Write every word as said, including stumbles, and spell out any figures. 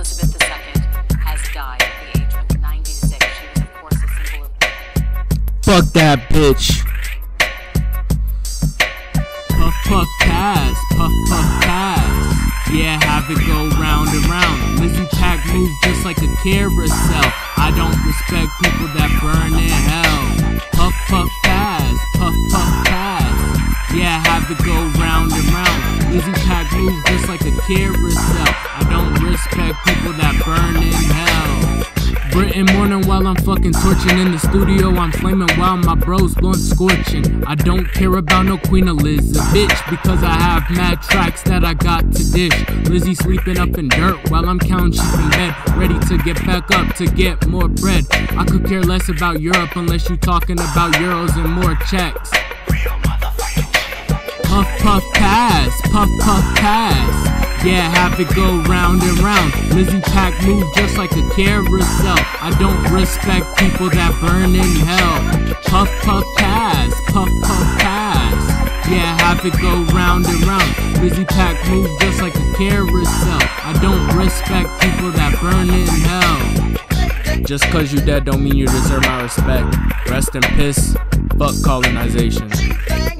Elizabeth the Second has died at the age of ninety-six. She was, of course, a symbol of... Fuck that bitch. Puff puff pass, puff puff pass. Yeah, have it go round and round. Lizzy pack move just like a carousel. I don't respect people that burn in hell. Puff puff pass, puff puff pass. Yeah, have it go round and round. Lizzy pack move just like a carousel. I don't respect people that burn in hell. Britain morning while I'm fucking torching in the studio. I'm flaming while my bros blowing scorching. I don't care about no Queen Elizabeth, because I have mad tracks that I got to dish. Lizzy sleeping up in dirt while I'm counting sheep in bed, ready to get back up to get more bread. I could care less about Europe unless you talking about euros and more checks. Puff puff pass, puff puff pass. Yeah, have it go round and round. Lizzy pack move just like a carousel. I don't respect people that burn in hell. Puff puff pass, puff puff pass. Yeah, have it go round and round. Lizzy pack move just like a carousel. I don't respect people that burn in hell. Just cause you dead don't mean you deserve my respect. Rest in piss, fuck colonization.